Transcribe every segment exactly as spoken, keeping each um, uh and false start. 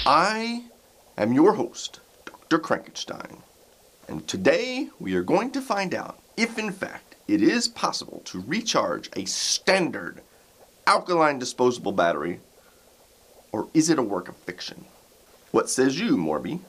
I am your host, Doctor Krankenstein, and today we are going to find out if in fact it is possible to recharge a standard alkaline disposable battery, or is it a work of fiction? What says you, Morby?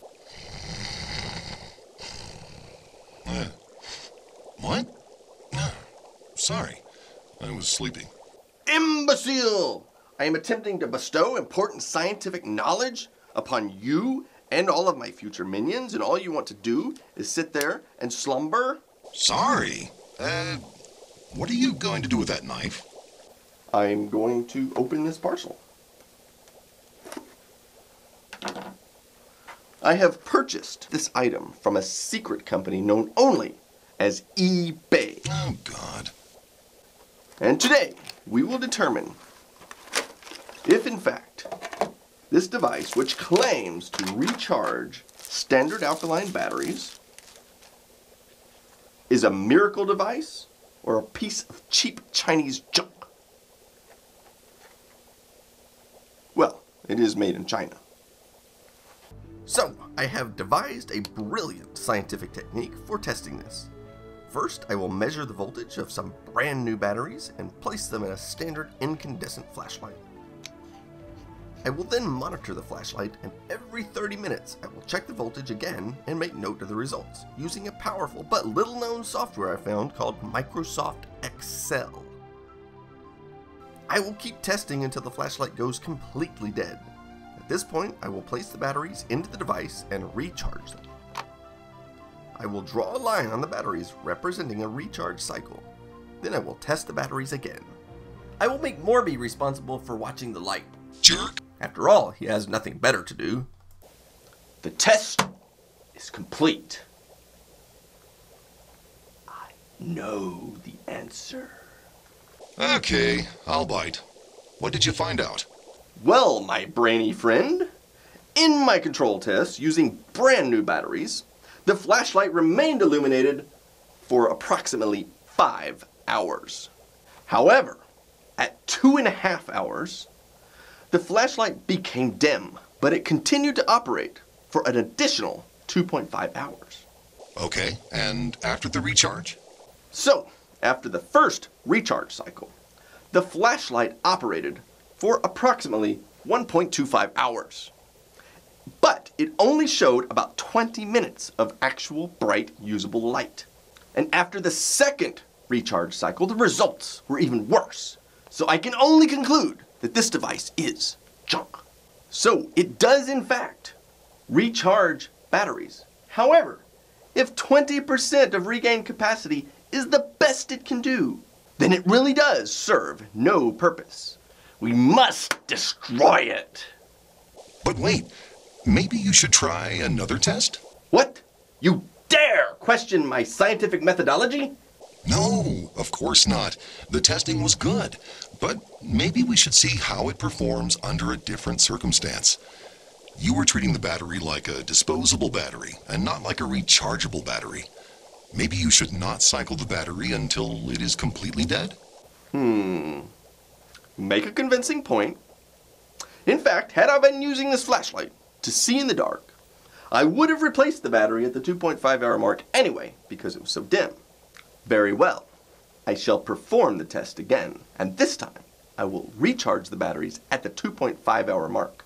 Uh, what? No, sorry, I was sleeping. Imbecile! I am attempting to bestow important scientific knowledge upon you and all of my future minions, and all you want to do is sit there and slumber? Sorry. Uh, what are you going to do with that knife? I'm going to open this parcel. I have purchased this item from a secret company known only as eBay. Oh, God. And today, we will determine if, in fact, this device, which claims to recharge standard alkaline batteries, is a miracle device or a piece of cheap Chinese junk. Well, it is made in China. So, I have devised a brilliant scientific technique for testing this. First, I will measure the voltage of some brand new batteries and place them in a standard incandescent flashlight. I will then monitor the flashlight, and every thirty minutes I will check the voltage again and make note of the results using a powerful but little known software I found called Microsoft Excel. I will keep testing until the flashlight goes completely dead. At this point, I will place the batteries into the device and recharge them. I will draw a line on the batteries representing a recharge cycle. Then I will test the batteries again. I will make Morby responsible for watching the light. Jerk. After all, he has nothing better to do. The test is complete. I know the answer. Okay, I'll bite. What did you find out? Well, my brainy friend, in my control test using brand new batteries, the flashlight remained illuminated for approximately five hours. However, at two and a half hours, the flashlight became dim, but it continued to operate for an additional two point five hours. Okay, and after the recharge? So, after the first recharge cycle, the flashlight operated for approximately one point two five hours. But it only showed about twenty minutes of actual bright, usable light. And after the second recharge cycle, the results were even worse. So I can only conclude that this device is junk. So it does in fact recharge batteries. However, if twenty percent of regained capacity is the best it can do, then it really does serve no purpose. We must destroy it. But wait, maybe you should try another test? What? You dare question my scientific methodology? No, of course not. The testing was good, but maybe we should see how it performs under a different circumstance. You were treating the battery like a disposable battery and not like a rechargeable battery. Maybe you should not cycle the battery until it is completely dead? Hmm. Make a convincing point. In fact, had I been using this flashlight to see in the dark, I would have replaced the battery at the two point five hour mark anyway, because it was so dim. Very well. I shall perform the test again, and this time I will recharge the batteries at the two point five hour mark.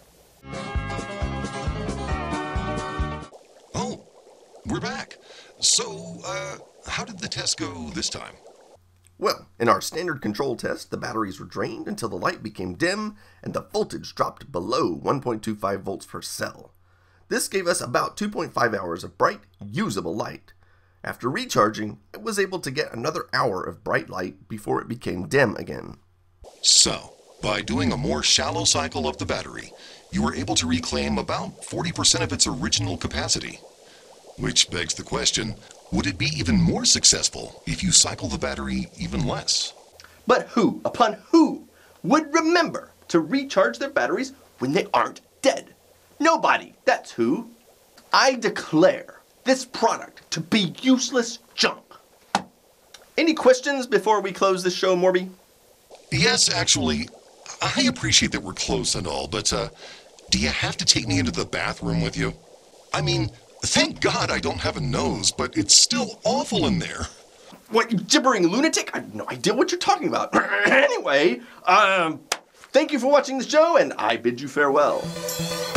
Oh, we're back. So, uh, how did the test go this time? Well, in our standard control test, the batteries were drained until the light became dim and the voltage dropped below one point two five volts per cell. This gave us about two point five hours of bright, usable light. After recharging, I was able to get another hour of bright light before it became dim again. So, by doing a more shallow cycle of the battery, you were able to reclaim about forty percent of its original capacity. Which begs the question, would it be even more successful if you cycle the battery even less? But who, upon who, would remember to recharge their batteries when they aren't dead? Nobody, that's who. I declare this product to be useless junk. Any questions before we close this show, Morby? Yes, actually, I appreciate that we're close and all, but uh, Do you have to take me into the bathroom with you? I mean, thank God I don't have a nose, but it's still awful in there. What, you gibbering lunatic? I have no idea what you're talking about. Anyway, um, thank you for watching the show, and I bid you farewell.